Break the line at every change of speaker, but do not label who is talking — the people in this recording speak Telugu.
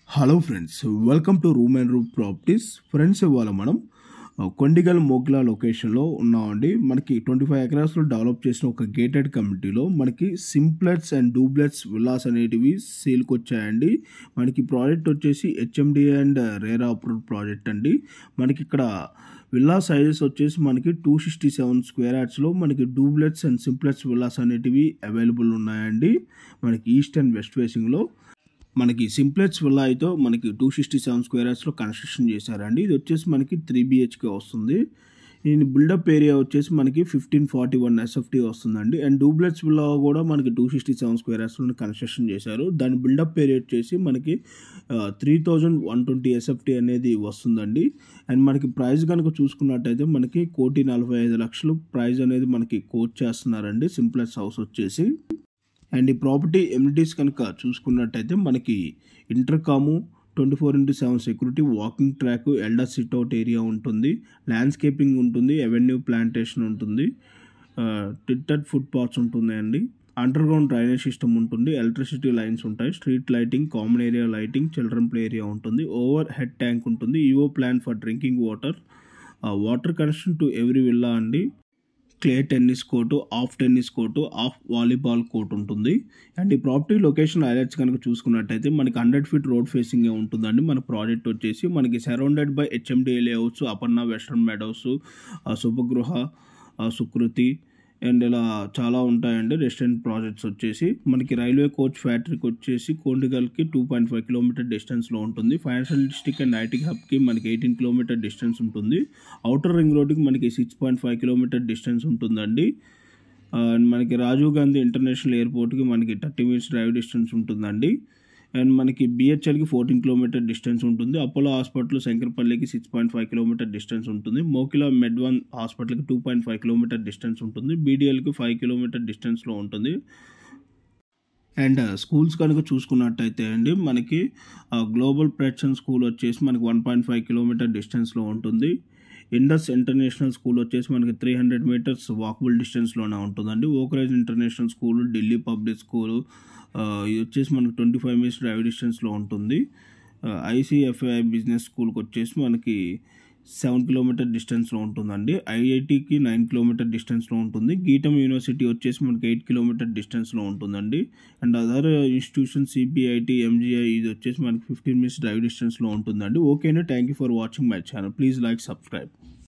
Hello friends, welcome to room and room properties. Friends, ఇవాళ మనం కొండిగల్ మోకిలా లొకేషన్లో ఉన్నామండి. మనకి 25 ఎకరాస్లో డెవలప్ చేసిన ఒక గేటెడ్ కమ్యూనిటీలో మనకి సింప్లెక్స్ అండ్ డూప్లెక్స్ విల్లాస్ అనేటివి సేల్కి వచ్చాయండి. మనకి ప్రాజెక్ట్ వచ్చేసి HMD and ReRa approved project అండి. మనకి ఇక్కడ విల్లా సైజెస్ వచ్చేసి మనకి 267 స్క్వేర్ యార్డ్స్లో మనకి డూప్లెక్స్ అండ్ సింప్లెక్స్ విల్లాస్ అనేటివి అవైలబుల్ ఉన్నాయండి. మనకి ఈస్ట్ అండ్ వెస్ట్ ఫేసింగ్లో మనకి సింప్లెక్స్ విల్లా అయితే మనకి 267 స్క్వేర్ యార్డ్స్లో కన్స్ట్రక్షన్ చేశారండి. ఇది వచ్చేసి మనకి 3 BHK వస్తుంది. దీని బిల్డప్ ఏరియా వచ్చేసి మనకి 1541 SFT వస్తుందండి. అండ్ డూప్లెక్స్ విల్లా కూడా మనకి 267 స్క్వేర్ యార్డ్స్లో కన్స్ట్రక్షన్ చేశారు. దాని బిల్డప్ ఏరియా వచ్చేసి మనకి 3120 SFT అనేది వస్తుందండి. అండ్ మనకి ప్రైస్ కనుక చూసుకున్నట్టయితే మనకి 1,45,00,000 ప్రైస్ అనేది మనకి కోట్ చేస్తున్నారండి సింప్లెక్స్ హౌస్ వచ్చేసి. అండ్ ఈ ప్రాపర్టీ ఎమ్యూనిటీస్ కనుక చూసుకున్నట్టయితే మనకి intercom, 24/7 security, walking track, elder sit out area ఉంటుంది, ల్యాండ్స్కేపింగ్ ఉంటుంది, అవెన్యూ ప్లాంటేషన్ ఉంటుంది, టిట్టెడ్ ఫుట్పాత్స్ ఉంటుందండి, అండర్ గ్రౌండ్ డ్రైనేజ్ సిస్టమ్ ఉంటుంది, ఎలక్ట్రిసిటీ లైన్స్ ఉంటాయి, street lighting, common area lighting, children play area ఉంటుంది, ఓవర్ హెడ్ ట్యాంక్ ఉంటుంది, EO plan for drinking water, water connection to every villa అండి, clay tennis court, half tennis court, of volleyball court ఉంటుంది. అండ్ ఈ ప్రాపర్టీ లొకేషన్ హైలైట్స్ కనుక చూసుకున్నట్టయితే మనకి 100 feet రోడ్ ఫేసింగ్ ఉంటుందండి. మన ప్రాజెక్ట్ వచ్చేసి మనకి surrounded by HMD layouts, Aparna, Western Meadows, Shubhagriha, Sukriti and ఇలా చాలా ఉంటాయండి. రెసిడెంట్ ప్రాజెక్ట్స్ వచ్చేసి మనకి రైల్వే కోచ్ ఫ్యాక్టరీకి వచ్చేసి కొండిగల్కి 2.5 కిలోమీటర్ డిస్టెన్స్లో ఉంటుంది. ఫైనాన్షియల్ డిస్ట్రిక్ట్ అండ్ ఐటీ హబ్కి మనకి 18 కిలోమీటర్ డిస్టెన్స్ ఉంటుంది. అవుటర్ రింగ్ రోడ్కి మనకి 6.5 కిలోమీటర్ డిస్టెన్స్ ఉంటుందండి. మనకి రాజీవ్ గాంధీ ఇంటర్నేషనల్ ఎయిర్పోర్ట్కి మనకి 30 minutes డ్రైవ్ డిస్టెన్స్ ఉంటుందండి. అండ్ మనకి బిహెచ్ఎల్కి 14 కిలోమీటర్ డిస్టెన్స్ ఉంటుంది. అపోలో హాస్పిటల్ శంకరపల్లికి 6.5 కిలోమీటర్ డిస్టెన్స్ ఉంటుంది. మోకిలా మెడ్వన్ హాస్పిటల్కి 2.5 కిలోమీటర్ డిస్టెన్స్ ఉంటుంది. బీడిఎల్కి 5 కిలోమీటర్ డిస్టెన్స్లో ఉంటుంది. అండ్ స్కూల్స్ కనుక చూసుకున్నట్టయితే అండి మనకి గ్లోబల్ ప్రెషన్ స్కూల్ వచ్చేసి మనకి 1.5 కిలోమీటర్ డిస్టెన్స్లో ఉంటుంది. ఇండస్ ఇంటర్నేషనల్ స్కూల్ వచ్చేసి మనకి 300 meters వాకబుల్ డిస్టెన్స్లోనే ఉంటుందండి. Oakridge international school, Delhi public school ఇది వచ్చేసి మనకి 25 minutes డ్రైవ్ డిస్టెన్స్లో ఉంటుంది. ICFI బిజినెస్ స్కూల్కి వచ్చేసి మనకి 7 కిలోమీటర్ డిస్టెన్స్లో ఉంటుందండి. IITకి 9 కిలోమీటర్ డిస్టెన్స్లో ఉంటుంది. గీటమ్ యూనివర్సిటీ వచ్చేసి మనకి 8 కిలోమీటర్ డిస్టెన్స్లో ఉంటుందండి. And other institution CPIT, MGI ఇది వచ్చేసి మనకి 15 minutes డ్రైవ్ డిస్టెన్స్లో ఉంటుందండి. ఓకేనా, thank you for watching my channel. Please like, subscribe.